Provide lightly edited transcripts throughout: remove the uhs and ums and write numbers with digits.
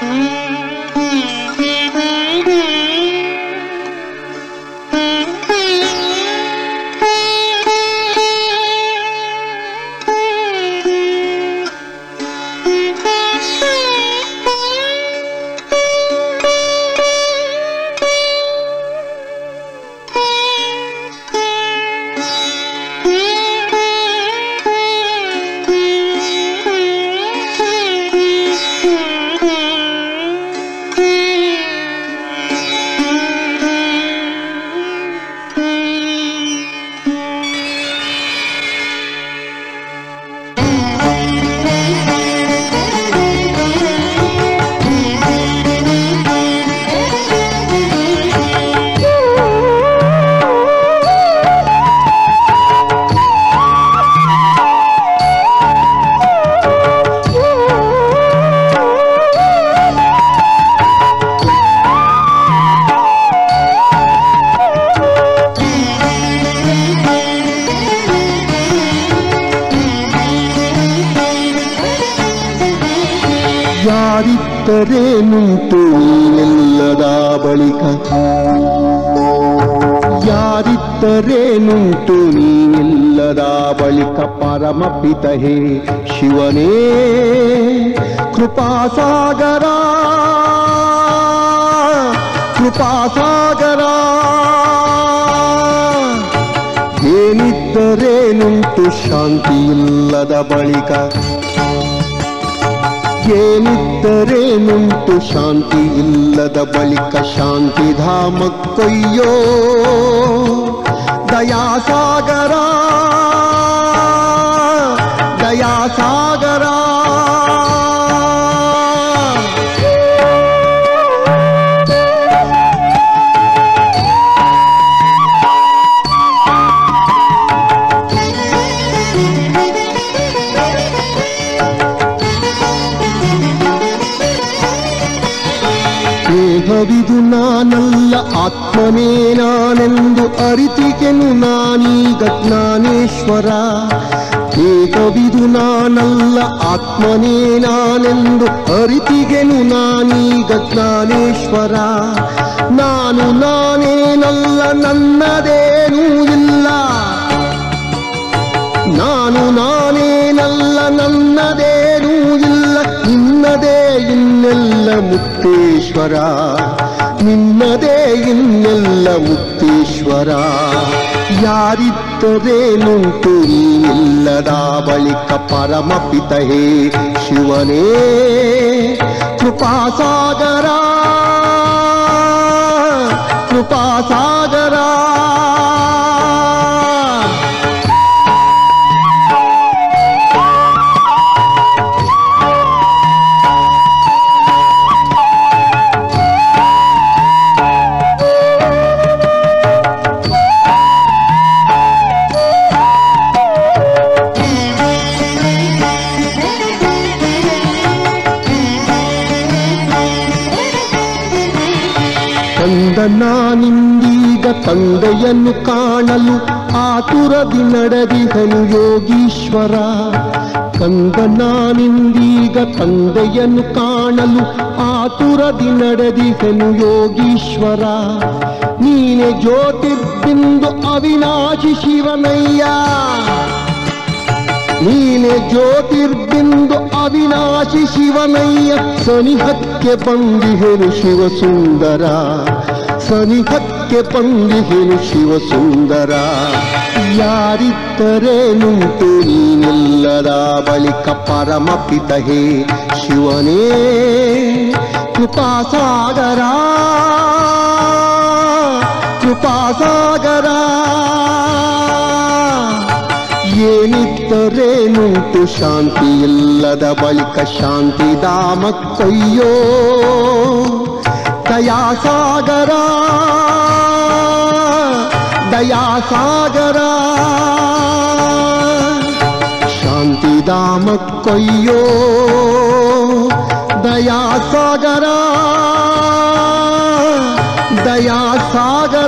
ಯಾರಿದ್ದರೇನುಂಟು ನೀನೆಲ್ಲದ ಬಳಿಕ ಯಾರಿದ್ದರೇನುಂಟು ನೀನೆಲ್ಲದ ಬಳಿಕ ಪರಮಪಿತ ಹೇ ಶಿವನೇ ಕೃಪಾಸಾಗರ ಕೃಪಾಸಾಗರ ಏನಿದ್ದರೇನುಂಟು ಶಾಂತಿಯಿಲ್ಲದ ಬಳಿಕ ಏನಿದ್ದರೇನುಂಟು ಶಾಂತಿ ಇಲ್ಲದ ಬಳಿಕ ಶಾಂತಿಧಾಮಕ್ಕೊಯ್ಯೋ ದಯಾಸಾಗರ ದಯಾಸಾಗರ ದೇಹವಿದು ನಾನಲ್ಲ ಆತ್ಮನೇ ನಾನೆಂದು ಅರಿತಿಗೆನು ನಾನೀಗ ಜ್ಞಾನೇಶ್ವರ ದೇಹವಿದು ನಾನಲ್ಲ ಆತ್ಮನೇ ನಾನೆಂದು ಅರಿತಿಗೆನು ನಾನೀಗ ಜ್ಞಾನೇಶ್ವರ ನಾನು ನಾನೇನಲ್ಲ ನನ್ನದೇನೂ ಇಲ್ಲ ನಾನು ನಾನೇನಲ್ಲ ನನ್ನದೇನೂ ಇಲ್ಲ ನಿನ್ನದೇ ಇನ್ನೆಲ್ಲ ಮುಕ್ತೇಶ್ವರ ನಿನ್ನದೇ ಇನ್ನೆಲ್ಲ ಮುಕ್ತೇಶ್ವರ ಯಾರಿದ್ದರೇನುಂಟು ನೀನಿಲ್ಲದ ಬಳಿಕ ಪರಮಪಿತ ಹೇ ಶಿವನೇ ಕೃಪಾಸಾಗರ ಕೃಪಾಸಾಗರ ನಾನಿಂದೀಗ ತಂದೆಯನ್ನು ಕಾಣಲು ಆತುರದಿ ನಡೆದಿಹನು ಯೋಗೀಶ್ವರ ಕಂದ ನಾನಿಂದೀಗ ತಂದೆಯನ್ನು ಕಾಣಲು ಆತುರದಿ ನಡೆದಿಹನು ಯೋಗೀಶ್ವರ ನೀನೆ ಜ್ಯೋತಿರ್ಬಿಂದು ಅವಿನಾಶಿ ಶಿವನಯ್ಯ ನೀನೆ ಜ್ಯೋತಿರ್ಬಿಂದು ಅವಿನಾಶಿ ಶಿವನಯ್ಯ ಸನಿಹಕ್ಕೆ ಬಂದಿಹೆನು ಶಿವಸುಂದರ ಸನಿಹಕ್ಕೆ ಬಂದಿಹೆನು ಶಿವಸುಂದರ ಯಾರಿದ್ದರೇನುಂಟು ನೀನೆಲ್ಲದ ಬಳಿಕ ಪರಮಪಿತ ಹೇ ಶಿವನೇ ಕೃಪಾಸಾಗರ ಕೃಪಾಸಾಗರ ಏನಿದ್ದರೇನುಂಟು ಶಾಂತಿಯಿಲ್ಲದ ಬಳಿಕ ಶಾಂತಿಧಾಮಕ್ಕೊಯ್ಯೋ ದಯಾಸಾಗರ ದಯಾಸಾಗರ ಶಾಂತಿಧಾಮಕ್ಕೊಯ್ಯೋ ದಯಾಸಾಗರ ದಯಾಸಾಗರ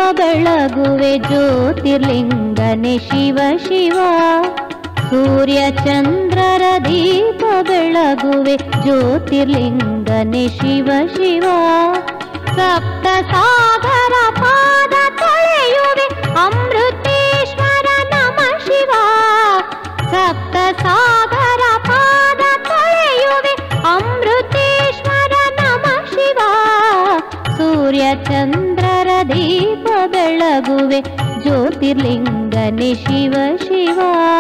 ಬೆಳಗುವೆ ಜ್ಯೋತಿರ್ಲಿಂಗನೆ ಶಿವ ಶಿವ. ಸೂರ್ಯ ಚಂದ್ರರ ದೀಪ ಬೆಳಗುವೆ ಜ್ಯೋತಿರ್ಲಿಂಗನೆ ಶಿವ ಶಿವ. ಸಪ್ತ ಸಾಗರ ಪಾದ ತೊಳೆಯುವೆ ಅಮೃತೇಶ್ವರ ನಮ ಶಿವ. ಸಪ್ತ ಸಾಗರ ಪಾದ ತೊಳೆಯುವೆ ಅಮೃತೇಶ್ವರ ನಮ ಶಿವ. ಸೂರ್ಯ ಚಂದ್ರರ ದೀಪ ಬೆಳಗುವೆ ಜ್ಯೋತಿರ್ಲಿಂಗನೆ ಶಿವ ಶಿವ.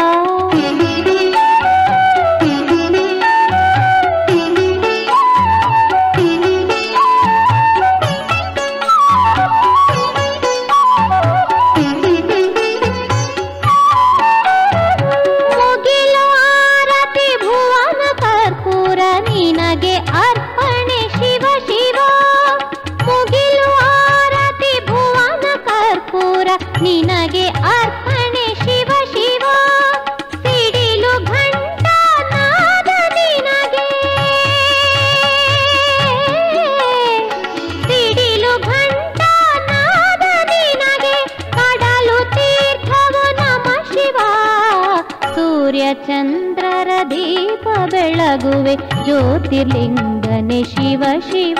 ನಿನಗೆ ಅರ್ಪಣೆ ಶಿವ ಶಿವ. ಸಿಡಿಲು ಘಂಟ ನಾದ ನಿನಗೆ, ಸಿಡಿಲು ಘಂಟ ನಾದ ನಿನಗೆ. ಕಡಲು ತೀರ್ಥವು ನಮ ಶಿವ. ಸೂರ್ಯ ಚಂದ್ರರ ದೀಪ ಬೆಳಗುವೆ ಜ್ಯೋತಿರ್ಲಿಂಗನೆ ಶಿವ ಶಿವ.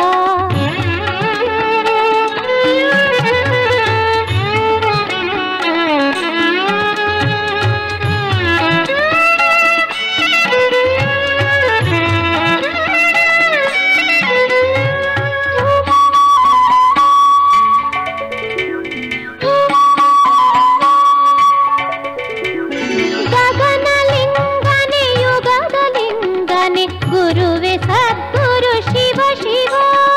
ಗುರುವೆ ಸದ್ಗುರು ಶಿವ ಶಿವ.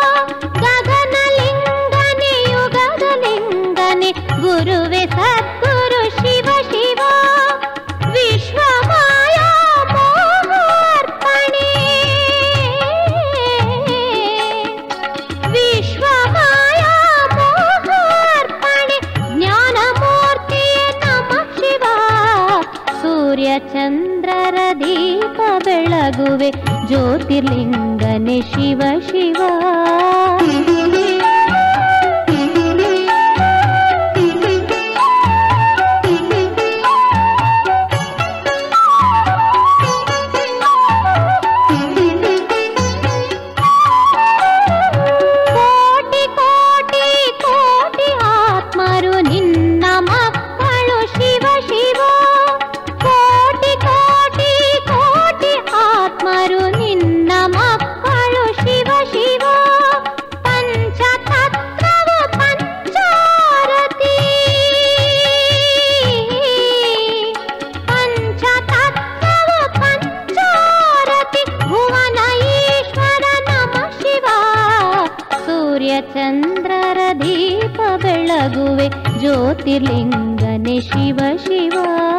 ಗಗನಲಿಂಗನೆ ಯುಗದ ಲಿಂಗನೆ ಗುರುವೆ ಸದ್ಗುರು ಶಿವ ಶಿವ. ವಿಶ್ವಮಾಯಾ ಮೋಹಾರ್ಪಣೆ, ವಿಶ್ವಮಾಯಾ ಮೋಹಾರ್ಪಣೆ. ಜ್ಞಾನಮೂರ್ತಿಯೇ ನಮ ಶಿವ. ಸೂರ್ಯ ಚಂದ್ರರ ದೀಪ ಬೆಳಗುವೆ ಜ್ಯೋತಿರ್ಲಿಂಗನೆ ಶಿವ ಶಿವ. ಕೋಟಿ ಕೋಟಿ ಕೋಟಿ ಆತ್ಮರು ನಿನ್ನ ಮಕ್ಕಳು ಶಿವ ಶಿವ. ಕೋಟಿ ಕೋಟಿ ಕೋಟಿ ಆತ್ಮರು ನಿನ್ನ ಮಕ್ಕಳು ಶಿವ ಶಿವ. ಪಂಚತತ್ವವು ಪಂಚಾರತಿ, ಪಂಚತತ್ವವು ಪಂಚಾರತಿ. ಭುವನ ಈಶ್ವರ ನಮ ಶಿವ. ಸೂರ್ಯ ಚಂದ್ರರ ದೀಪ ಬೆಳಗುವೆ ಜ್ಯೋತಿರ್ಲಿಂಗನೆ ಶಿವ ಶಿವ.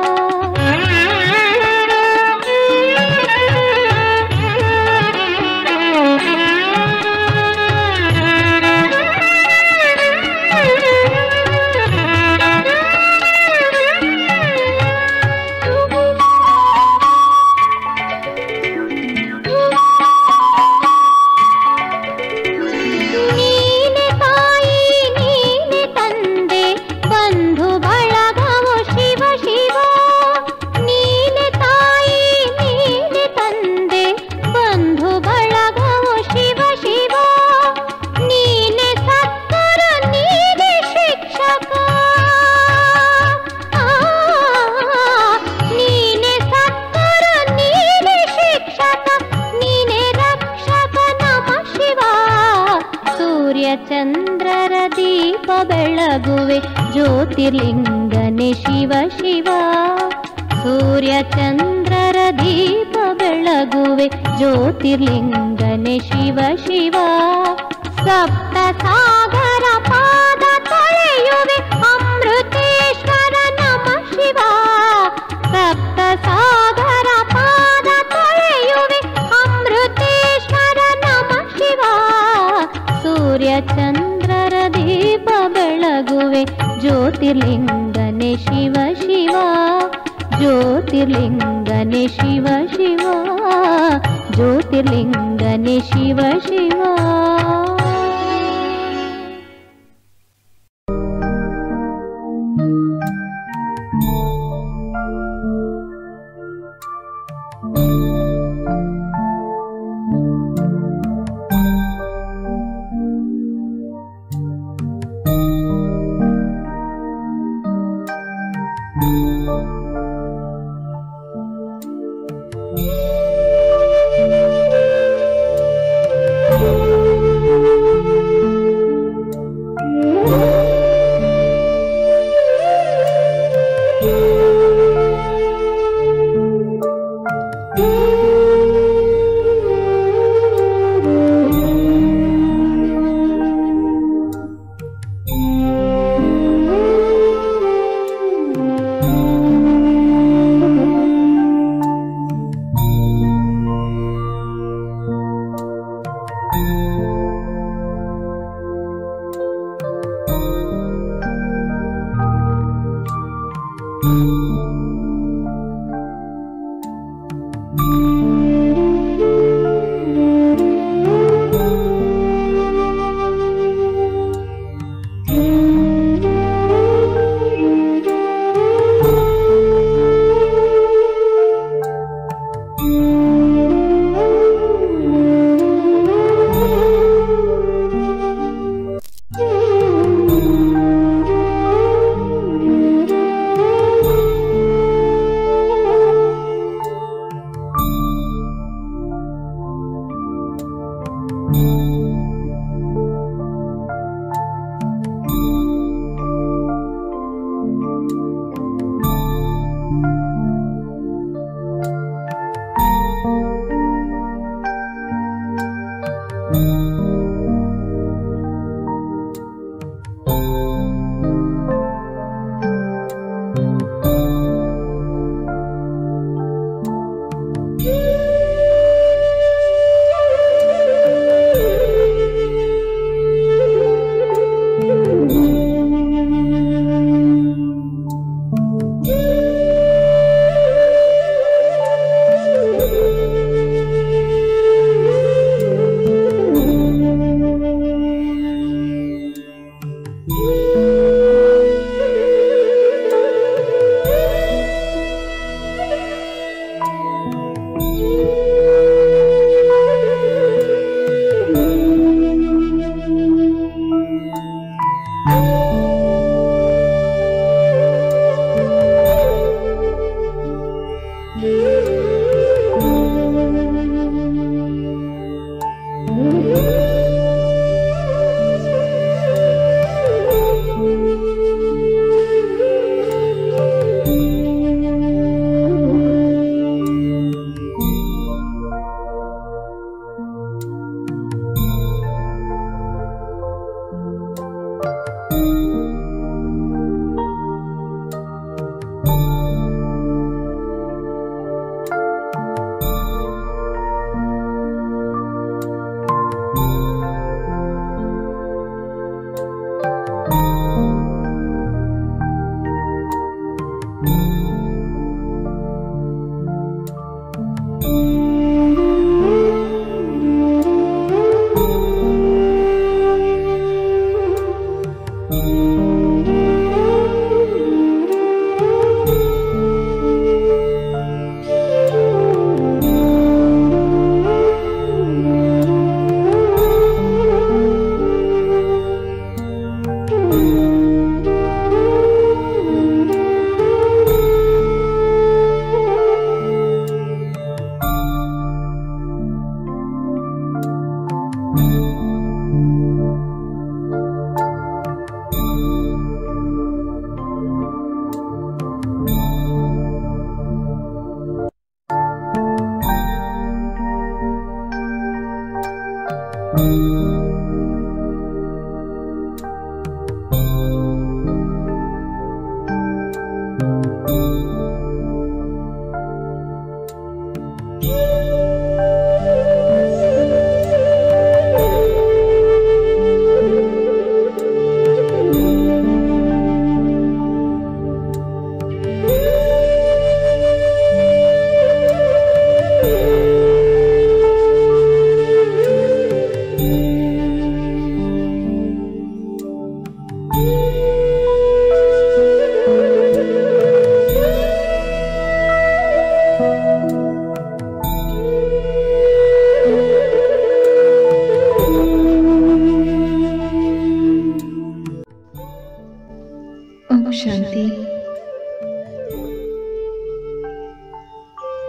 ನೀನೆ ತಾಯಿ ನೀನೆ ತಂದೆ ಬಂಧು ಬಳಗವು ಶಿವ ಶಿವ. ನೀನೆ ತಾಯಿ ನೀನೆ ತಂದೆ ಬಂಧು ಬಳಗವು ಶಿವ ಶಿವ. ನೀನೆ ಸದ್ಗುರು ನೀನೆ ಶಿಕ್ಷಕ, ನೀನೆ ಸದ್ಗುರು ನೀನೆ ಶಿಕ್ಷಕ. ನೀನೆ ರಕ್ಷಕ ನಮ ಶಿವ. ಸೂರ್ಯ ಚಂದ್ರರ ದೀಪ ಬೆಳಗುವೆ ಜ್ಯೋತಿರ್ಲಿಂಗನೆ ಶಿವ ಶಿವ. ಸೂರ್ಯ ಚಂದ್ರರ ದೀಪ ಬೆಳಗುವೆ ಜ್ಯೋತಿರ್ಲಿಂಗನೆ ಶಿವ ಶಿವ. ಸಪ್ತ ಸಾಗರ ಪಾದ ತೊಳೆಯುವೆ ಅಮೃತೇಶ್ವರ ನಮ ಶಿವ. ಸಪ್ತ ಸಾಗರ ಪಾದ ತೊಳೆಯುವೆ ಅಮೃತೇಶ್ವರ ನಮ ಶಿವ. ಸೂರ್ಯ ಚಂದ್ರರ ದೀಪ ಬೆಳಗುವೆ ಜ್ಯೋತಿರ್ಲಿಂಗನೆ ಶಿವ ಶಿವ. ಜ್ಯೋತಿರ್ಲಿಂಗನೆ ಶಿವ ಶಿವ. ಜ್ಯೋತಿರ್ಲಿಂಗನೆ ಶಿವ ಶಿವ.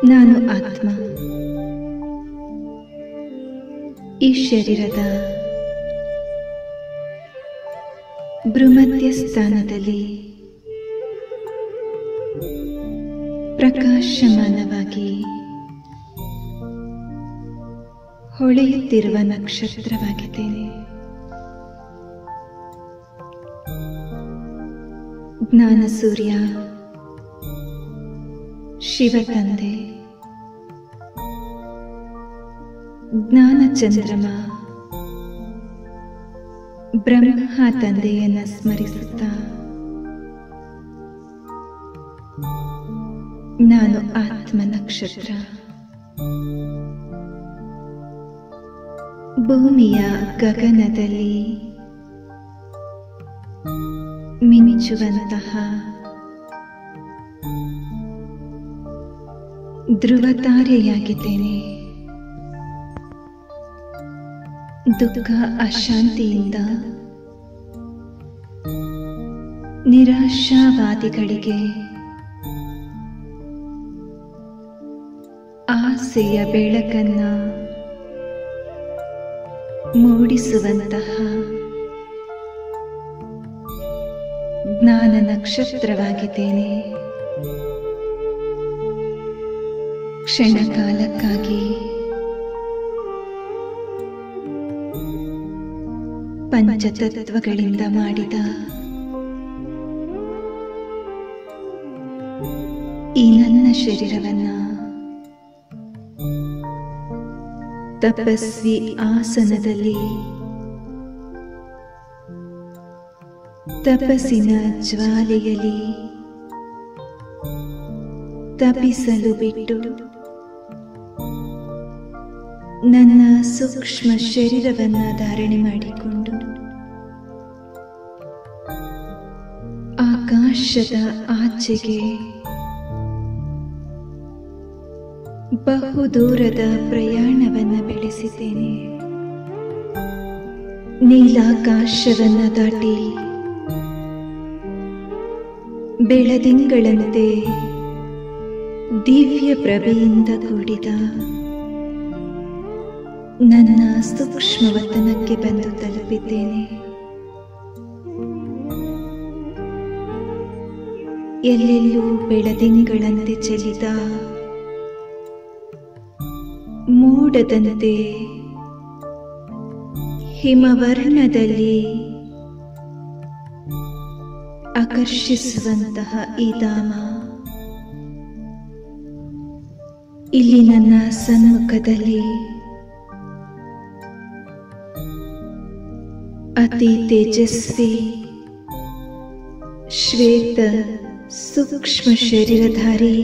ನಾನು ಆತ್ಮ. ಈ ಶರೀರದ ಭ್ರೂಮಧ್ಯ ಸ್ಥಾನದಲ್ಲಿ ಪ್ರಕಾಶಮಾನವಾಗಿ ಹೊಳೆಯುತ್ತಿರುವ ನಕ್ಷತ್ರವಾಗಿದ್ದೇನೆ. ಜ್ಞಾನ ಸೂರ್ಯ, ಶಿವ ತಂದೆ, ಜ್ಞಾನ ಚಂದ್ರಮ, ಬ್ರಹ್ಮ ತಂದೆಯನ್ನ ಸ್ಮರಿಸುತ್ತಾ ನಾನು ಆತ್ಮ ನಕ್ಷತ್ರ. ಭೂಮಿಯ ಗಗನದಲ್ಲಿ ಮಿಂಚುವಂತಹ ಧ್ರುವತಾರೆಯಾಗಿದ್ದೇನೆ. ದುಃಖ ಅಶಾಂತಿಯಿಂದ ನಿರಾಶಾವಾದಿಗಳಿಗೆ ಆಸೆಯ ಬೆಳಕನ್ನ ಮೂಡಿಸುವಂತಹ ಜ್ಞಾನ ನಕ್ಷತ್ರವಾಗಿದ್ದೇನೆ. ಕ್ಷಣಕಾಲಕ್ಕಾಗಿ ಪಂಚತತ್ವಗಳಿಂದ ಮಾಡಿದ ಈ ನನ್ನ ಶರೀರವನ್ನ ತಪಸ್ವಿ ಆಸನದಲ್ಲಿ ತಪಸ್ಸಿನ ಜ್ವಾಲೆಯಲ್ಲಿ ತಪಿಸಲು ಬಿಟ್ಟು ನನ್ನ ಸೂಕ್ಷ್ಮ ಶರೀರವನ್ನ ಧಾರಣೆ ಮಾಡಿಕೊಂಡು ಆಕಾಶದ ಆಚೆಗೆ ಬಹುದೂರದ ಪ್ರಯಾಣವನ್ನ ಬೆಳೆಸಿದ್ದೇನೆ. ನೀಲಾಕಾಶವನ್ನ ದಾಟಿ ಬೆಳದಿಂಗಳಂತೆ ದಿವ್ಯ ಪ್ರಭೆಯಿಂದ ಕೂಡಿದ ನನ್ನ ಸೂಕ್ಷ್ಮವತನಕ್ಕೆ ಬಂದು ತಲುಪಿದ್ದೇನೆ. ಎಲ್ಲೆಲ್ಲೂ ಬೆಳದಿಂಗಳಂತೆ ಚೆಲ್ಲಿದ ಮೋಡದಂತೆ ಹಿಮವರ್ಣದಲ್ಲಿ ಆಕರ್ಷಿಸುವಂತಹ ಈ ಧಾಮ ಇಲ್ಲಿ ನನ್ನ ಸನ್ಮುಖದಲ್ಲಿ ಅತಿ ತೇಜಸ್ವಿ ಶ್ವೇತ ಸೂಕ್ಷ್ಮ ಶರೀರಧಾರಿ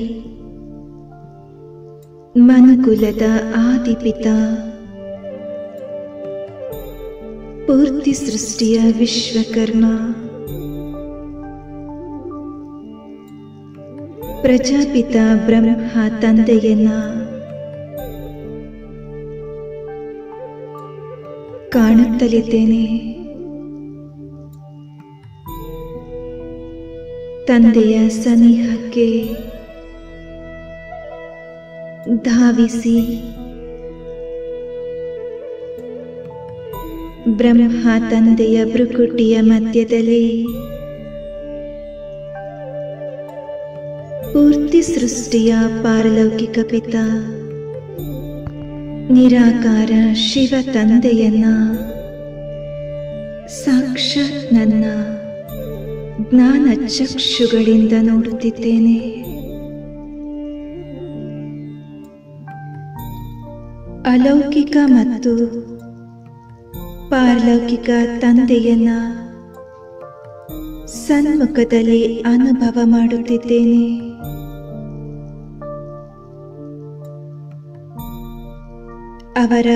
ಮನುಕುಲದ ಆದಿಪಿತ, ಪೂರ್ತಿ ಸೃಷ್ಟಿಯ ವಿಶ್ವಕರ್ಮ, ಪ್ರಜಾಪಿತ ಬ್ರಹ್ಮ ತಂದೆಯನ್ನ ಕಾಣುತ್ತಲಿದ್ದೇನೆ. ತಂದೆಯ ಸನಿಹಕ್ಕೆ ಧಾವಿಸಿ ಬ್ರಹ್ಮ ತಂದೆಯ ಭ್ರುಕುಟಿಯ ಮಧ್ಯದಲ್ಲಿ ಪೂರ್ತಿ ಸೃಷ್ಟಿಯ ಪಾರಲೌಕಿಕ ಪಿತ ನಿರಾಕಾರ ಶಿವ ತಂದೆಯನ್ನ ಸಾಕ್ಷಾತ್ ನನ್ನ ಜ್ಞಾನ ಚಕ್ಷುಗಳಿಂದ ನೋಡುತ್ತಿದ್ದೇನೆ. ಅಲೌಕಿಕ ಮತ್ತು ಪಾರಲೌಕಿಕ ತಂದೆಯನ್ನ ಸನ್ಮುಖದಲ್ಲಿ ಅನುಭವ ಮಾಡುತ್ತಿದ್ದೇನೆ. ಅವರ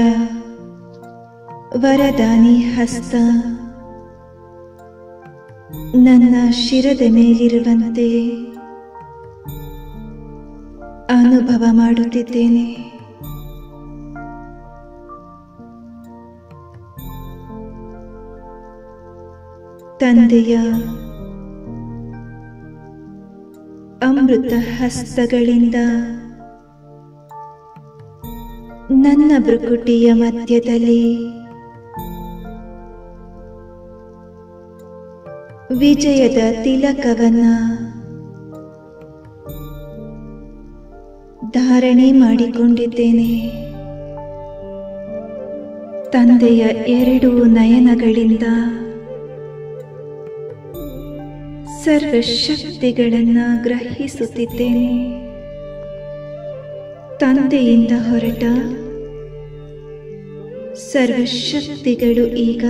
ವರದಾನಿ ಹಸ್ತ ನನ್ನ ಶಿರದ ಮೇಲಿರುವಂತೆ ಅನುಭವ ಮಾಡುತ್ತಿದ್ದೇನೆ. ತಂದೆಯ ಅಮೃತ ಹಸ್ತಗಳಿಂದ ನನ್ನ ಭ್ರುಕುಟಿಯ ಮಧ್ಯದಲ್ಲಿ ವಿಜಯದ ತಿಲಕವನ್ನ ಧಾರಣೆ ಮಾಡಿಕೊಂಡಿದ್ದೇನೆ. ತಂದೆಯ 2 ನಯನಗಳಿಂದ ಸರ್ವಶಕ್ತಿಗಳನ್ನ ಗ್ರಹಿಸುತ್ತಿದ್ದೇನೆ. ತಂದೆಯಿಂದ ಹೊರಟ ಸರ್ವಶಕ್ತಿಗಳು ಈಗ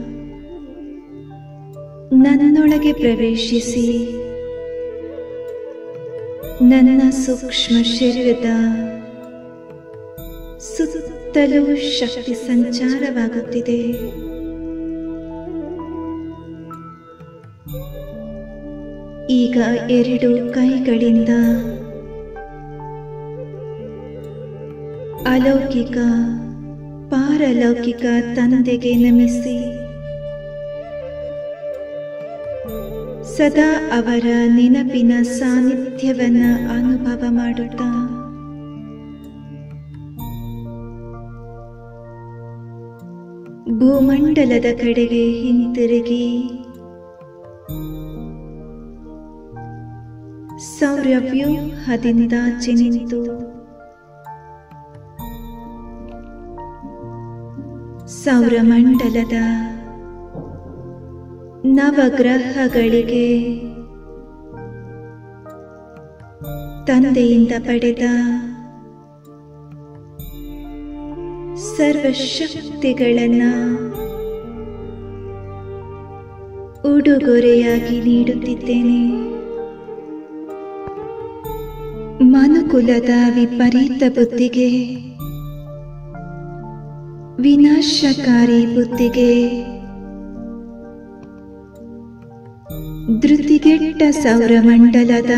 ನನ್ನೊಳಗೆ ಪ್ರವೇಶಿಸಿ ನನ್ನ ಸೂಕ್ಷ್ಮ ಶರೀರದ ಸುತ್ತಲೂ ಶಕ್ತಿ ಸಂಚಾರವಾಗುತ್ತಿದೆ. ಈಗ 2 ಕೈಗಳಿಂದ ಅಲೌಕಿಕ ಪಾರಲೌಕಿಕ ತಂದೆಗೆ ನಮಿಸಿ ಸದಾ ಅವರ ನೆನಪಿನ ಸಾನ್ನಿಧ್ಯವನ್ನ ಅನುಭವ ಮಾಡುತ್ತಾ ಭೂಮಂಡಲದ ಕಡೆಗೆ ಹಿಂತಿರುಗಿ ಸೌರವ್ಯೂಹದಿಂದಾಚೆ ನಿಂತು ಸೌರಮಂಡಲದ ನವಗ್ರಹಗಳಿಗೆ ತಂದೆಯಿಂದ ಪಡೆದ ಸರ್ವಶಕ್ತಿಗಳನ್ನ ಉಡುಗೊರೆಯಾಗಿ ನೀಡುತ್ತಿದ್ದೇನೆ. ಮನುಕುಲದ ವಿಪರೀತ ಬುದ್ಧಿಗೆ, ವಿನಾಶಕಾರಿ ಬುದ್ಧಿಗೆ, ಧೃತಿಗೆಟ್ಟ ಸೌರಮಂಡಲದ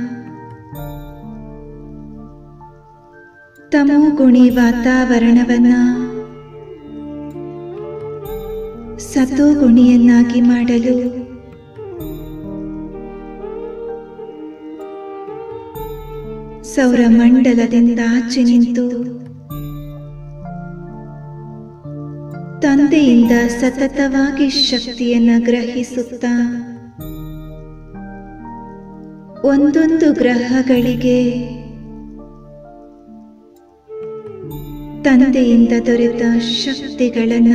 ತಮೋಗುಣಿ ವಾತಾವರಣವನ್ನ ಸತೋಗುಣಿಯನ್ನಾಗಿ ಮಾಡಲು ಸೌರಮಂಡಲದಿಂದ ಆಚೆ ನಿಂತು ತಂದೆಯಿಂದ ಸತತವಾಗಿ ಶಕ್ತಿಯನ್ನ ಗ್ರಹಿಸುತ್ತಾ ಒಂದೊಂದು ಗ್ರಹಗಳಿಗೆ ತಂದೆಯಿಂದ ದೊರೆತ ಶಕ್ತಿಗಳನ್ನ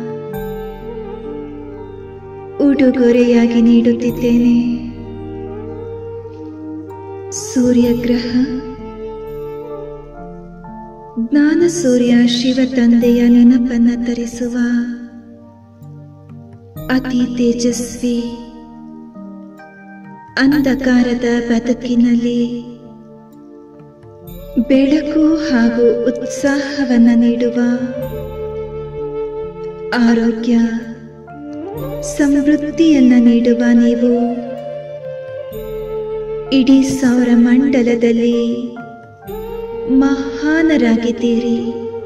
ಉಡುಗೊರೆಯಾಗಿ ನೀಡುತ್ತಿದ್ದೇನೆ. ಸೂರ್ಯಗ್ರಹ ಜ್ಞಾನ ಸೂರ್ಯ ಶಿವ ತಂದೆಯ ನೆನಪನ್ನ ತರಿಸುವ ಅತಿ ತೇಜಸ್ವಿ ಅಂಧಕಾರದ ಬದುಕಿನಲ್ಲಿ ಬೆಳಕು ಹಾಗೂ ಉತ್ಸಾಹವನ್ನ ನೀಡುವ ಆರೋಗ್ಯ ಸಮೃದ್ಧಿಯನ್ನ ನೀಡುವ ನೀವು ಇಡೀ ಸೌರಮಂಡಲದಲ್ಲಿ ಮಹಾನರಾಗಿದ್ದೀರಿ.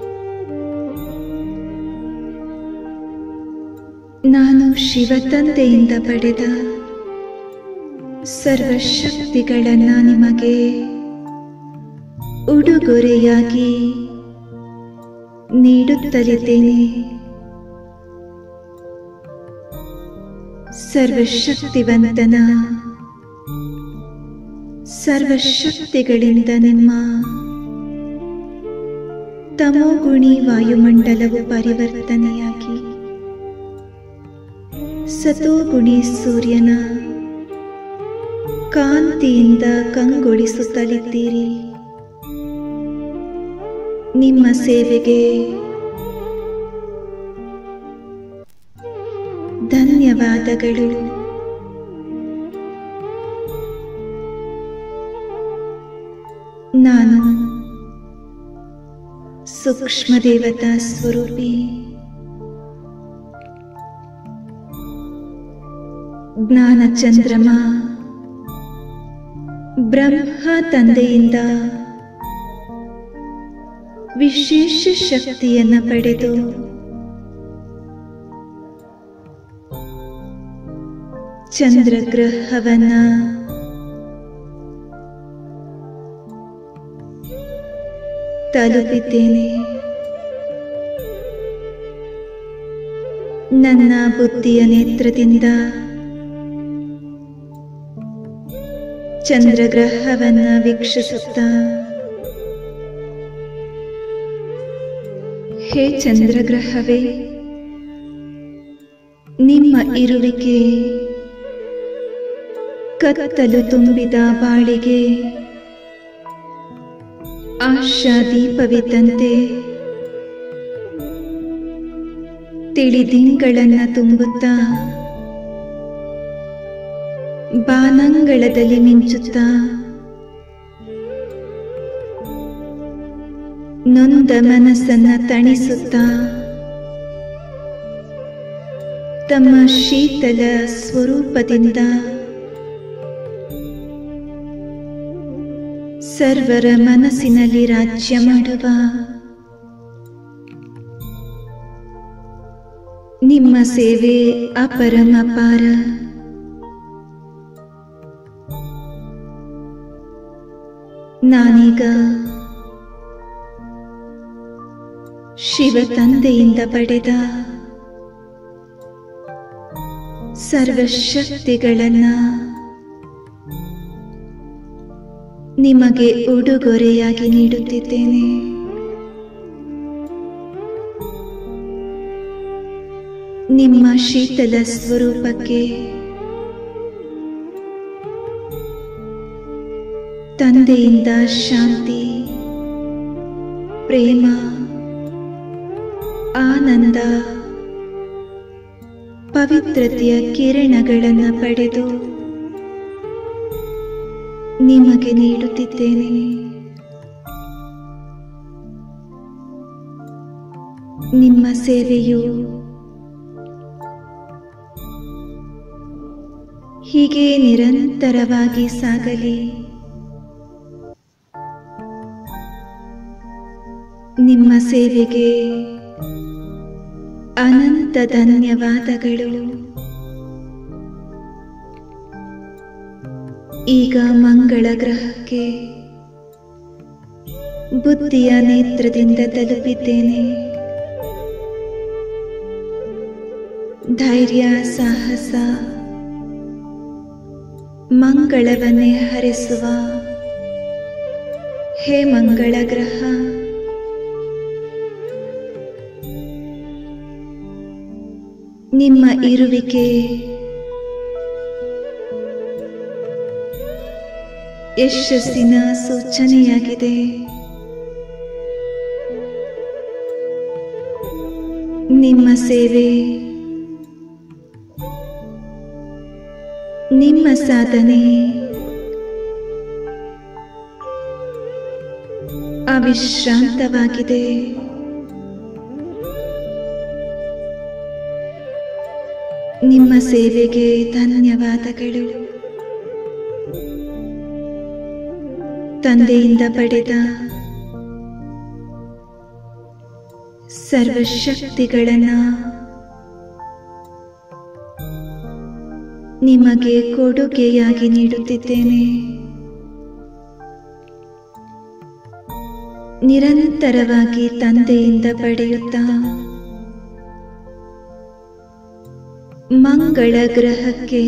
ನಾನು ಶಿವತಂದೆಯಿಂದ ಪಡೆದ ಸರ್ವಶಕ್ತಿಗಳನ್ನ ನಿಮಗೆ ಉಡುಗೊರೆಯಾಗಿ ನೀಡುತ್ತಲಿದ್ದೇನೆ. ಸರ್ವಶಕ್ತಿವಂತನ ಸರ್ವಶಕ್ತಿಗಳಿಂದ ನಿಮ್ಮ ತಮೋಗುಣಿ ವಾಯುಮಂಡಲವು ಪರಿವರ್ತನೆಯಾಗಿ ಸತೋಗುಣಿ ಸೂರ್ಯನ ಕಾಂತಿಯಿಂದ ಕಂಗೊಳಿಸುತ್ತಲಿದ್ದೀರಿ. ನಿಮ್ಮ ಸೇವೆಗೆ ಧನ್ಯವಾದಗಳು. ನಾನು ಸೂಕ್ಷ್ಮ ದೇವತಾ ಸ್ವರೂಪಿ ಜ್ಞಾನ ಚಂದ್ರಮ ಬ್ರಹ್ಮ ತಂದೆಯಿಂದ ವಿಶೇಷ ಶಕ್ತಿಯನ್ನ ಪಡೆದು ಚಂದ್ರಗ್ರಹವನ್ನ ತಲುಪಿದ್ದೇನೆ. ನನ್ನ ಬುದ್ಧಿಯ ನೇತ್ರದಿಂದ ಚಂದ್ರಗ್ರಹವನ್ನ ವೀಕ್ಷಿಸುತ್ತಾ, ಹೇ ಚಂದ್ರಗ್ರಹವೇ, ನಿಮ್ಮ ಇರುವಿಕೆ ಕತ್ತಲು ತುಂಬಿದ ಬಾಳಿಗೆ ಆಶಾದೀಪವಿದ್ದಂತೆ ತಿಳಿದಿಂಗಳನ್ನ ತುಂಬುತ್ತಾ ಬಾನಂಗಳದಲ್ಲಿ ಮಿಂಚುತ್ತಾ ನೊಂದ ಮನಸ್ಸನ್ನ ತಣಿಸುತ್ತಾ ತಮ್ಮ ಶೀತಲ ಸ್ವರೂಪದಿಂದ ಸರ್ವರ ಮನಸ್ಸಿನಲ್ಲಿ ರಾಜ್ಯ ಮಾಡುವ ನಿಮ್ಮ ಸೇವೆ ಅಪರಮಪಾರ. ನಾನೀಗ ಶಿವ ತಂದೆಯಿಂದ ಪಡೆದ ಸರ್ವಶಕ್ತಿಗಳನ್ನ ನಿಮಗೆ ಉಡುಗೊರೆಯಾಗಿ ನೀಡುತ್ತಿದ್ದೇನೆ. ನಿಮ್ಮ ಶೀತಲ ಸ್ವರೂಪಕ್ಕೆ ತಂದೆಯಿಂದ ಶಾಂತಿ, ಪ್ರೇಮ, ಆನಂದ, ಪವಿತ್ರತೆಯ ಕಿರಣಗಳನ್ನು ಪಡೆದು ನಿಮಗೆ ನೀಡುತ್ತಿದ್ದೇನೆ. ನಿಮ್ಮ ಸೇವೆಯು ಹೀಗೆ ನಿರಂತರವಾಗಿ ಸಾಗಲಿ. ನಿಮ್ಮ ಸೇವೆಗೆ ಅನಂತ ಧನ್ಯವಾದಗಳು. ಈಗ ಮಂಗಳ ಗ್ರಹಕ್ಕೆ ಬುದ್ಧಿಯ ನೇತ್ರದಿಂದ ತಲುಪಿದ್ದೇನೆ. ಧೈರ್ಯ, ಸಾಹಸ, ಮಂಗಳವನ್ನೇ ಹರಿಸುವ ಹೇ ಮಂಗಳ ಗ್ರಹ, ನಿಮ್ಮ ಇರುವಿಕೆ ಯಶಸ್ಸಿನ ಸೂಚನೆಯಾಗಿದೆ. ನಿಮ್ಮ ಸೇವೆ, ನಿಮ್ಮ ಸಾಧನೆ ಅವಿಶ್ರಾಂತವಾಗಿದೆ. ನಿಮ್ಮ ಸೇವೆಗೆ ಧನ್ಯವಾದಗಳು. ತಂದೆಯಿಂದ ಪಡೆದ ಸರ್ವಶಕ್ತಿಗಳನ್ನು ನಿಮಗೆ ಕೊಡುಗೆಯಾಗಿ ನೀಡುತ್ತಿದ್ದೇನೆ. ನಿರಂತರವಾಗಿ ತಂದೆಯಿಂದ ಪಡೆಯುತ್ತಾ ಮಂಗಳ ಗ್ರಹಕ್ಕೆ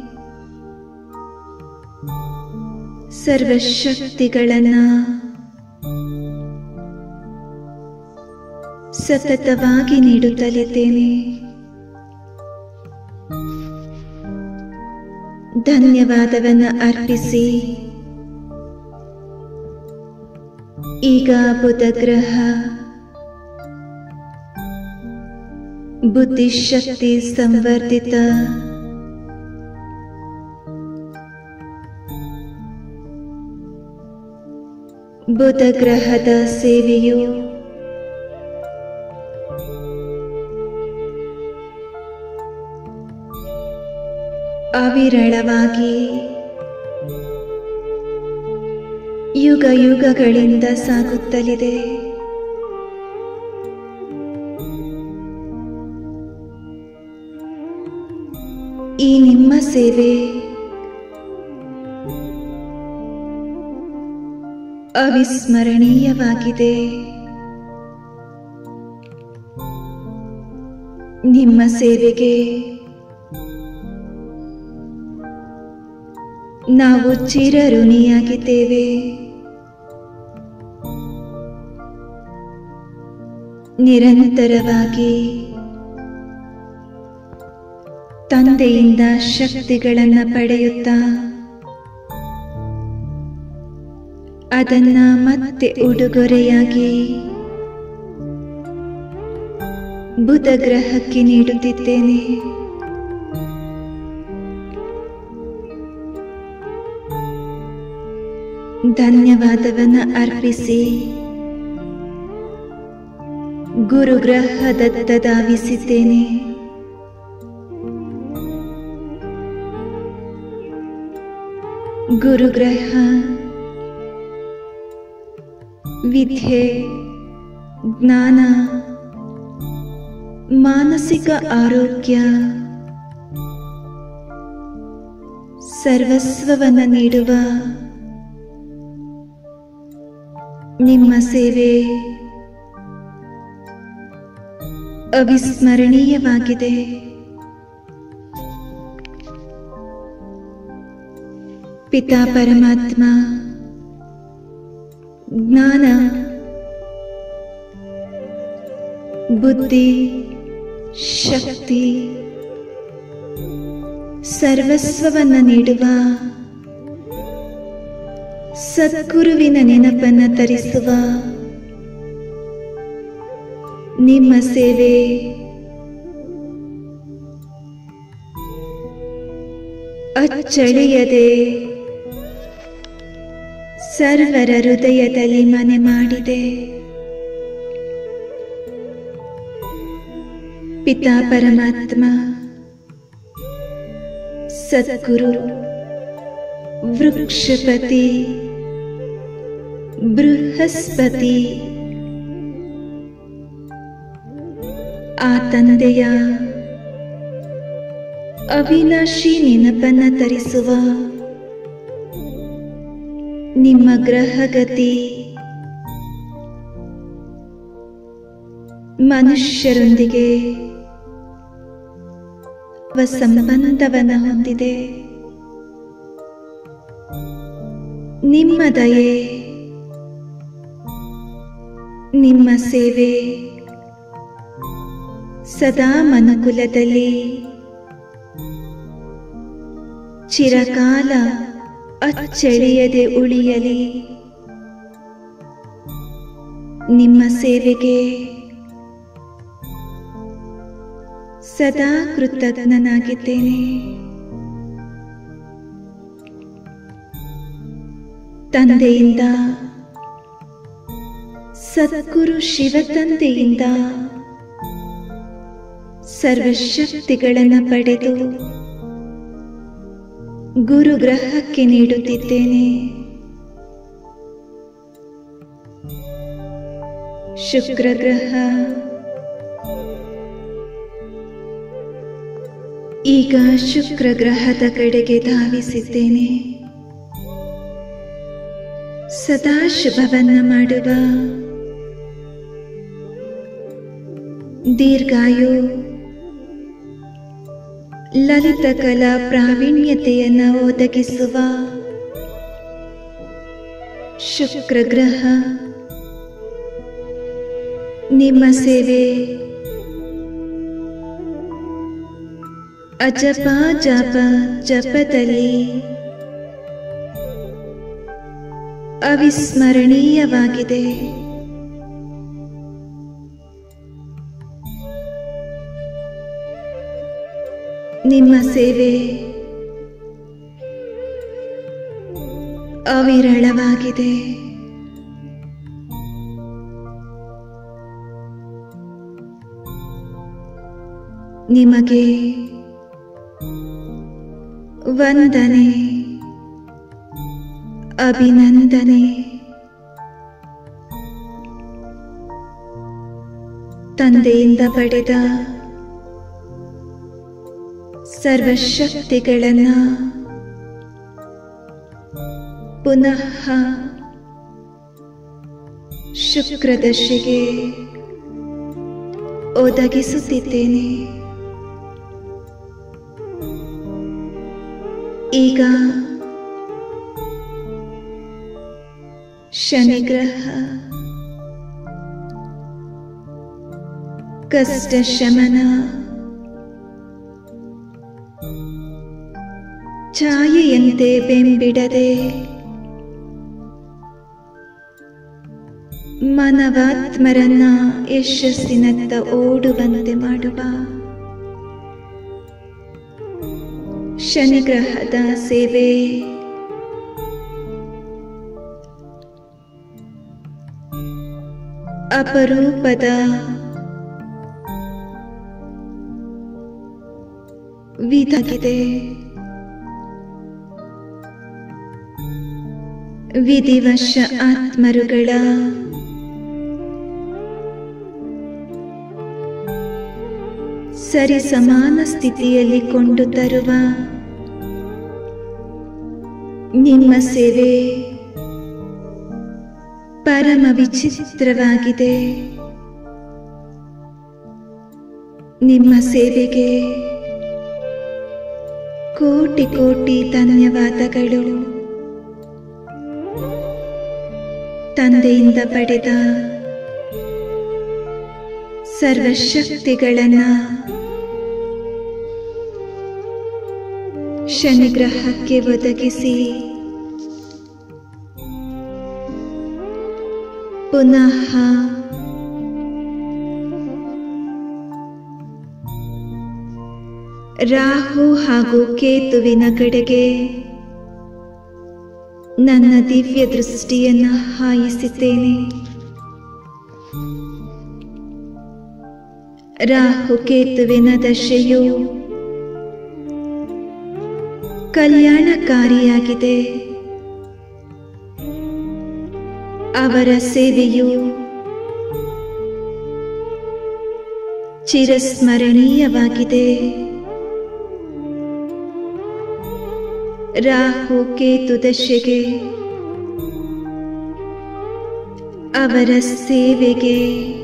ಸರ್ವಶಕ್ತಿಗಳನ್ನು ಸತತವಾಗಿ ನೀಡುತ್ತಲಿದ್ದೇನೆ. ಧನ್ಯವಾದವನ್ನು ಅರ್ಪಿಸಿ ಈಗ ಬುಧ ಗ್ರಹ ಬುದ್ಧಿಶಕ್ತಿ ಸಂವರ್ಧಿತ ಬುಧ ಗ್ರಹದ ಸೇವೆಯು ಅವಿರಳವಾಗಿ ಯುಗ ಯುಗಗಳಿಂದ ಸಾಗುತ್ತಲಿದೆ. ಈ ನಿಮ್ಮ ಸೇವೆ ಅವಿಸ್ಮರಣೀಯವಾಗಿದೆ. ನಿಮ್ಮ ಸೇವೆಗೆ ನಾವು ಚಿರಋಣಿಯಾಗಿದ್ದೇವೆ. ನಿರಂತರವಾಗಿ ತಂದೆಯಿಂದ ಶಕ್ತಿಗಳನ್ನು ಪಡೆಯುತ್ತಾ ಅದನ್ನ ಮತ್ತೆ ಉಡುಗೊರೆಯಾಗಿ ಬುಧ ಗ್ರಹಕ್ಕೆ ನೀಡುತ್ತಿದ್ದೇನೆ. ಧನ್ಯವಾದವನ್ನು ಅರ್ಪಿಸಿ ಗುರುಗ್ರಹದತ್ತ ಧಾವಿಸಿದ್ದೇನೆ. ಗುರುಗ್ರಹ ವಿದ್ಯೆ, ಜ್ಞಾನ, ಮಾನಸಿಕ ಆರೋಗ್ಯ, ಸರ್ವಸ್ವವನ್ನು ನೀಡುವ ನಿಮ್ಮ ಸೇವೆ ಅವಿಸ್ಮರಣೀಯವಾಗಿದೆ. ಪಿತಾ ಪರಮಾತ್ಮ ಜ್ಞಾನ, ಬುದ್ಧಿ, ಶಕ್ತಿ, ಸರ್ವಸ್ವವನ್ನು ನೀಡುವ ಸದ್ಗುರುವಿನ ನೆನಪನ್ನು ತರಿಸುವ ನಿಮ್ಮ ಸೇವೆ ಅಚ್ಚಳಿಯದೆ ಸರ್ವರ ಹೃದಯದಲ್ಲಿ ಮನೆ ಮಾಡಿದೆ. ಪಿತಾ ಪರಮಾತ್ಮ ಸದ್ಗುರು ವೃಕ್ಷಪತಿ ಬೃಹಸ್ಪತಿ ಆ ತಂದೆಯ ಅವಿನಾಶಿ ನೆನಪನ್ನ ತರಿಸುವ ನಿಮ್ಮ ಗ್ರಹಗತಿ ಮನುಷ್ಯರೊಂದಿಗೆ ಸಂಬಂಧವನ್ನು ಹೊಂದಿದೆ. ನಿಮ್ಮ ದಯೆ, ನಿಮ್ಮ ಸೇವೆ ಸದಾ ಮನುಕುಲದಲ್ಲಿ ಚಿರಕಾಲ ಅಚ್ಚಳಿಯದೆ ಉಳಿಯಲಿ. ನಿಮ್ಮ ಸೇವೆಗೆ ಸದಾ ಕೃತಜ್ಞನಾಗಿದ್ದೇನೆ. ತಂದೆಯಿಂದ, ಸದ್ಗುರು ಶಿವತಂದೆಯಿಂದ ಸರ್ವಶಕ್ತಿಗಳನ್ನು ಪಡೆದು ಗುರುಗ್ರಹಕ್ಕೆ ನೀಡುತ್ತಿದ್ದೇನೆ. ಶುಕ್ರ ಗ್ರಹ ಈಗ ಶುಕ್ರ ಗ್ರಹದ ಕಡೆಗೆ ಧಾವಿಸಿದ್ದೇನೆ. ಸದಾ ಶುಭವನ್ನ ಮಾಡುವ, ದೀರ್ಘಾಯು, ಲಲಿತ ಕಲಾ ಪ್ರಾವೀಣ್ಯತೆಯನ್ನು ಒದಗಿಸುವ ಶುಕ್ರ ಗ್ರಹ ನಿಮ್ಮ ಸೇವೆ ಅಜಪ ಜಪ ಜಪದಲ್ಲಿ ಅವಿಸ್ಮರಣೀಯವಾಗಿದೆ. ನಿಮ್ಮ ಸೇವೆ ಅವಿರಳವಾಗಿದೆ. ನಿಮಗೆ ವಂದನೆ, ಅಭಿನಂದನೆ. ತಂದೆಯಿಂದ ಪಡೆದ ಸರ್ವಶಕ್ತಿಗಳನ್ನು ಪುನಃ ಶುಕ್ರದಶೆಗೆ ಒದಗಿಸುತ್ತಿದ್ದೇನೆ. ಈಗ ಶನಿಗ್ರಹ, ಕಷ್ಟ ಶಮನ, ಛಾಯೆಯಂತೆ ಬೆಂಬಿಡದೆ ಮನವಾತ್ಮರನ್ನ ಯಶಸ್ಸಿನತ್ತ ಓಡುವಂತೆ ಮಾಡುವ ಶನಿಗ್ರಹದ ಸೇವೆ ಅಪರೂಪದ ವಿಧಗಿದೆ. ವಿಧಿವಶ ಆತ್ಮರುಗಳ ಸರಿ ಸಮಾನ ಸ್ಥಿತಿಯಲ್ಲಿ ಕೊಂಡು ತರುವ ನಿಮ್ಮ ಸೇವೆ ಪರಮ ವಿಚಿತ್ರವಾಗಿದೆ. ನಿಮ್ಮ ಸೇವೆಗೆ ಕೋಟಿ ಕೋಟಿ ಧನ್ಯವಾದಗಳು. ತಂದೆಯಿಂದ ಪಡೆದ ಸರ್ವಶಕ್ತಿಗಳನ್ನು ಶನಿಗ್ರಹಕ್ಕೆ ಒದಗಿಸಿ ಪುನಃ ರಾಹು ಹಾಗೂ ಕೇತುವಿನ ಕಡೆಗೆ ನನ್ನ ದಿವ್ಯ ದೃಷ್ಟಿಯನ್ನು ಹಾಯಿಸಿದ್ದೇನೆ. ರಾಹು ಕೇತುವಿನ ದಶೆಯು ಕಲ್ಯಾಣಕಾರಿಯಾಗಿದೆ. ಅವರ ಸೇವೆಯು ಚಿರಸ್ಮರಣೀಯವಾಗಿದೆ. ರಾಹು ಕೇತು ದಶೆಗೆ, ಅವರ ಸೇವೆಗೆ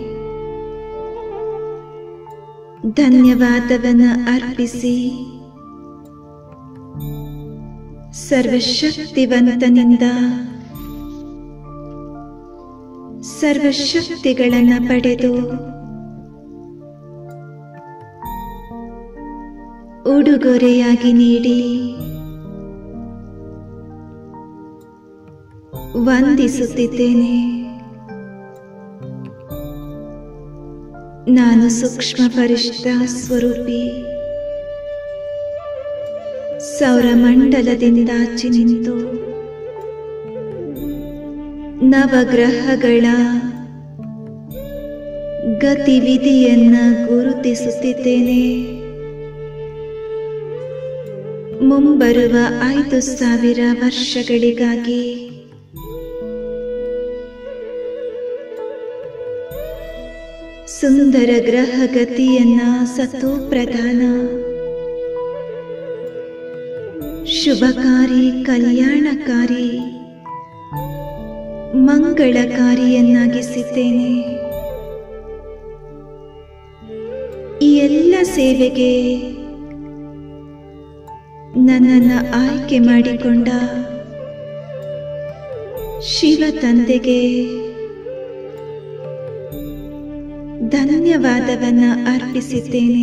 ಧನ್ಯವಾದವನ್ನು ಅರ್ಪಿಸಿ ಸರ್ವಶಕ್ತಿವಂತನಿಂದ ಸರ್ವಶಕ್ತಿಗಳನ್ನು ಪಡೆದು ಉಡುಗೊರೆಯಾಗಿ ನೀಡಿ ವಂದಿಸುತ್ತಿದ್ದೇನೆ. ನಾನು ಸೂಕ್ಷ್ಮ ಪರಿಷ್ಠ ಸ್ವರೂಪಿ ಸೌರಮಂಡಲದಿಂದಾಚೆ ನಿಂತು ನವಗ್ರಹಗಳ ಗತಿವಿಧಿಯನ್ನು ಗುರುತಿಸುತ್ತಿದ್ದೇನೆ. ಮುಂಬರುವ 5000 ವರ್ಷಗಳಿಗಾಗಿ ಸುಂದರ ಗ್ರಹಗತಿಯನ್ನ ಸತೋ ಪ್ರಧಾನ, ಶುಭಕಾರಿ, ಕಲ್ಯಾಣಕಾರಿ, ಮಂಗಳಕಾರಿಯನ್ನಾಗಿಸಿದ್ದೇನೆ. ಈ ಎಲ್ಲ ಸೇವೆಗೆ ನನ್ನನ್ನು ಆಯ್ಕೆ ಮಾಡಿಕೊಂಡ ಶಿವ ತಂದೆಗೆ ಧನ್ಯವಾದವನ್ನು ಅರ್ಪಿಸಿದ್ದೇನೆ.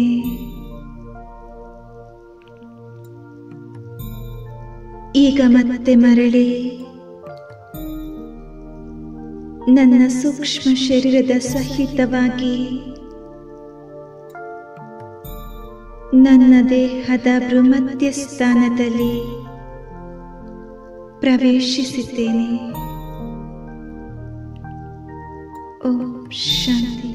ಈಗ ಮತ್ತೆ ಮರಳಿ ನನ್ನ ಸೂಕ್ಷ್ಮ ಶರೀರದ ಸಹಿತವಾಗಿ ನನ್ನ ದೇಹದ ಭ್ರೂಮಧ್ಯ ಸ್ಥಾನದಲ್ಲಿ ಪ್ರವೇಶಿಸಿದ್ದೇನೆ. ಓಂ ಶಾಂತಿ.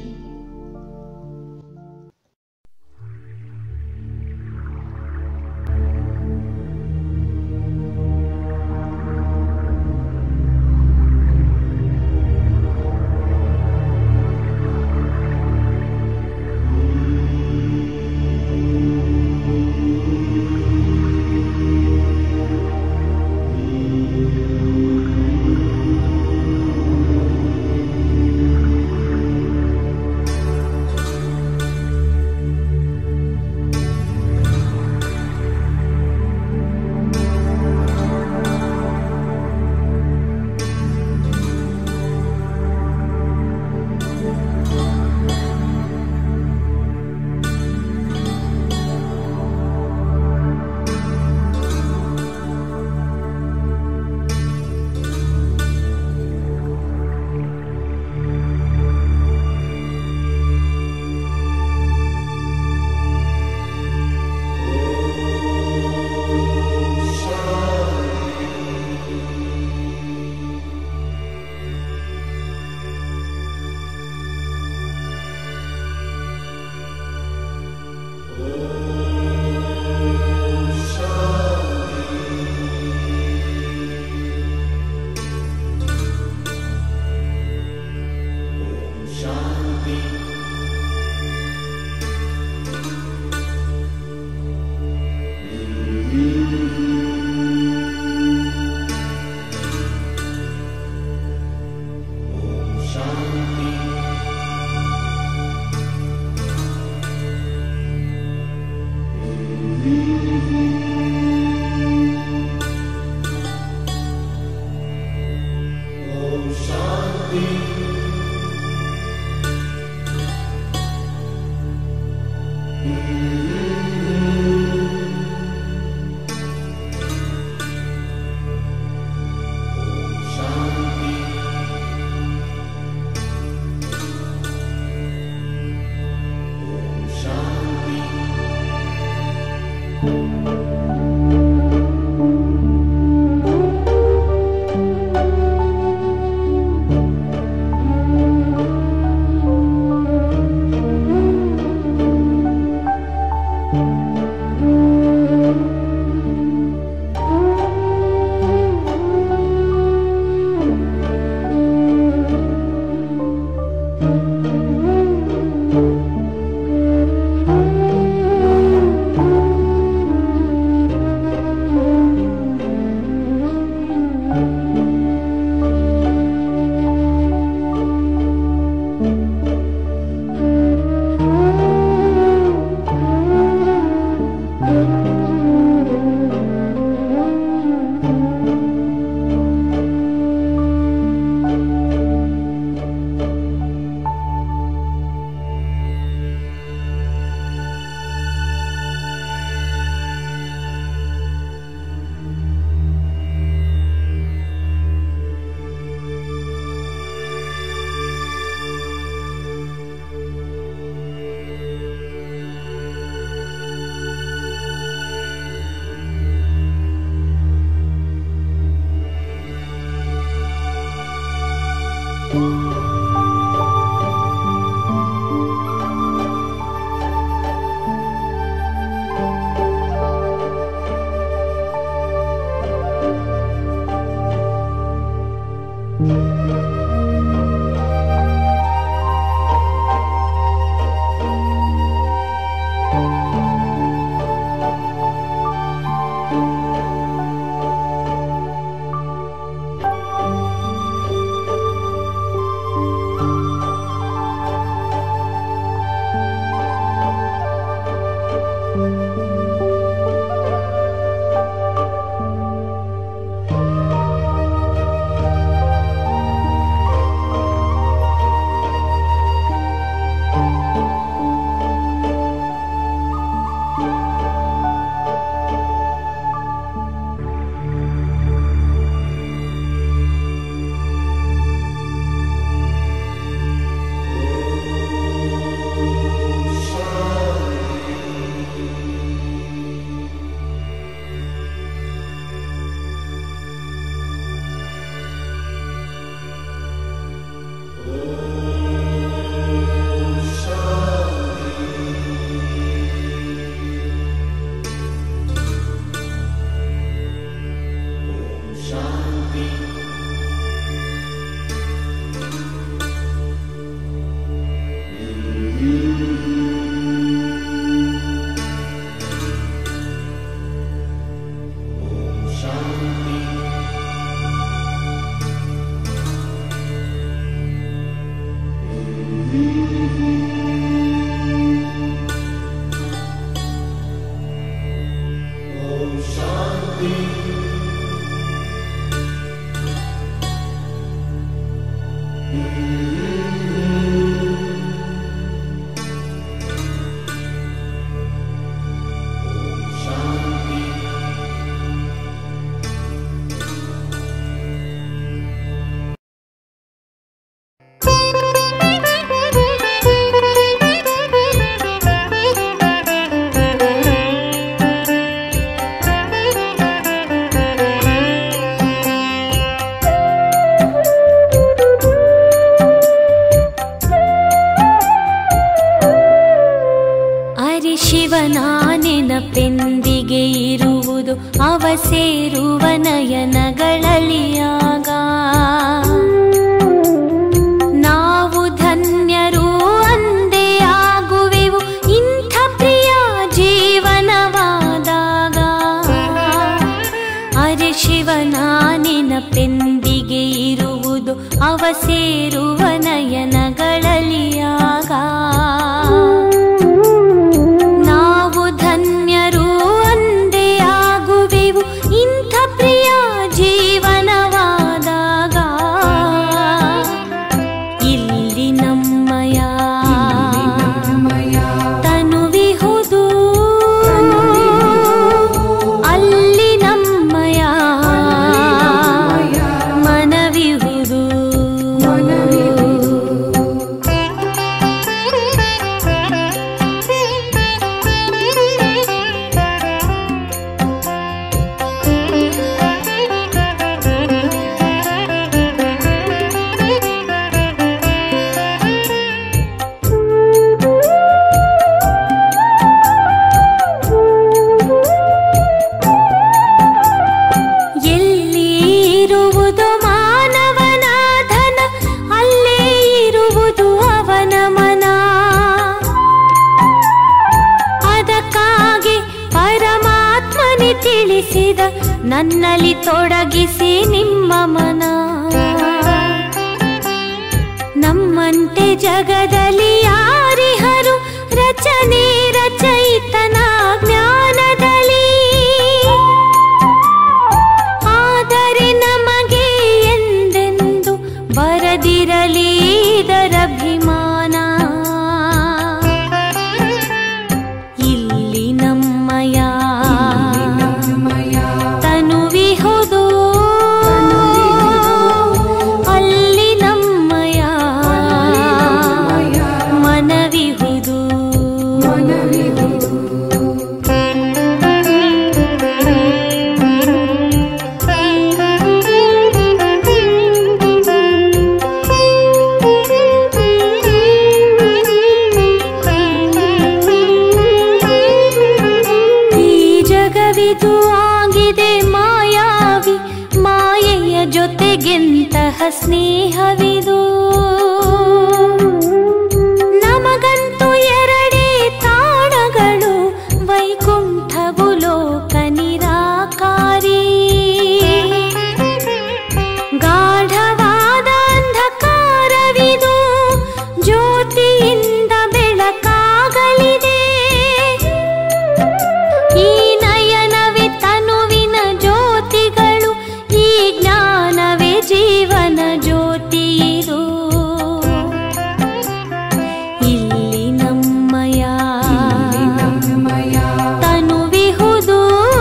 ನೆನಪೆಂದಿಗೆ ಇರುವುದು ಅವ ಸೇರುವ ನಯನಗಳಲಿಯಾಗ ನಾವು ಧನ್ಯರು ಅಂದೇ ಆಗುವೆವು ಇಂಥ ಪ್ರಿಯ ಜೀವನವಾದಾಗ. ಅರೆ ಶಿವನ ನೆನಪೆಂದಿಗೆ ಇರುವುದು ಅವ ಸೇರುವ ನಯನಗಳಲಿಯಾಗ ನಾವು ಧನ್ಯರು ಅಂದೇ ಆಗುವೆವು ಇಂಥ ಪ್ರಿಯ ಜೀವನವಾದಾಗ. ರಚನೆಯಲ್ಲಿ ತೊಡಗಿಸಿ ನಿಮ್ಮ ಮನ. ನಮ್ಮಂತೆ ಜಗದಲ್ಲಿ ಯಾರಿಹರು ರಚನೆ ರಚಯಿತನ ಜ್ಞಾನದಲ್ಲಿ. ಆದರೆ ನಮಗೆ ಎಂದೆಂದು ಬರದಿರಲಿ ಇದರಭಿಮಾನ. ಇಲ್ಲಿ ನಮ್ಮಯ ತನುವಿಹುದು, ಅಲ್ಲಿ ನಮ್ಮಯ ಮನವಿಹುದು. ಜಗವಿದು ಆಗಿದೆ ಮಾಯಾವಿ, ಮಾಯೆಯ ಜೊತೆಗೆಂತಹ ಸ್ನೇಹವಿದು. ನಮಗಂತೂ ಎರಡೇ ತಾಣಗಳು, ವೈಕುಂಠವು ಲೋಕ ನಿರಾಕಾರಿ. ಗಾಢವಾದ ಅಂಧಕಾರವಿದು, ಜ್ಯೋತಿಯಿಂದ ಬೆಳಕಾಗಲಿದೆ. ಈ ನಯನವೇ ತನುವಿನ ಜ್ಯೋತಿಗಳು, ಈ ಜ್ಞಾನವೇ ಜೀವನ ಜ್ಯೋತಿಯಿದು. ಇಲ್ಲಿ ನಮ್ಮಯ ತನುವಿಹುದು,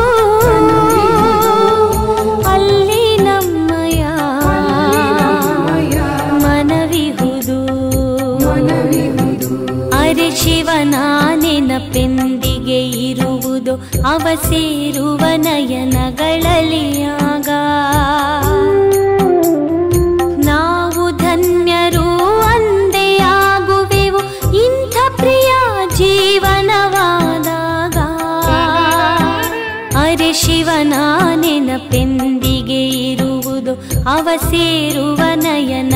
ಅಲ್ಲಿ ನಮ್ಮಯ ಮನವಿಹುದು. ಅರೆ ಶಿವನ ನೆನಪೆಂದಿಗೆ ಇರುವುದು, ಅವ ಸೇರುವ ನಯನಗಳಲ್ಲಿ ಆಗ. ನಾವು ಧನ್ಯರು ಅಂದೇ ಆಗುವೆವು, ಇಂಥ ಪ್ರಿಯ ಜೀವನವಾದಾಗ. ಅರೆ ಶಿವನ ನೆನಪೆಂದಿಗೆ ಇರುವುದು, ಅವ ಸೇರುವ ನಯನ